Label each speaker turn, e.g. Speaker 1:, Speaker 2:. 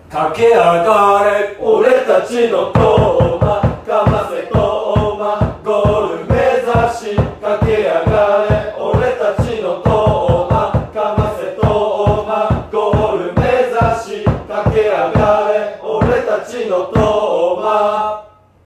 Speaker 1: 駆け上がれ俺たちのトーマ、かませトーマ、ゴール目指し駆け上がれ俺たちのトーマ、かませトーマ、ゴール目指し駆け上がれ俺たちのトーマ。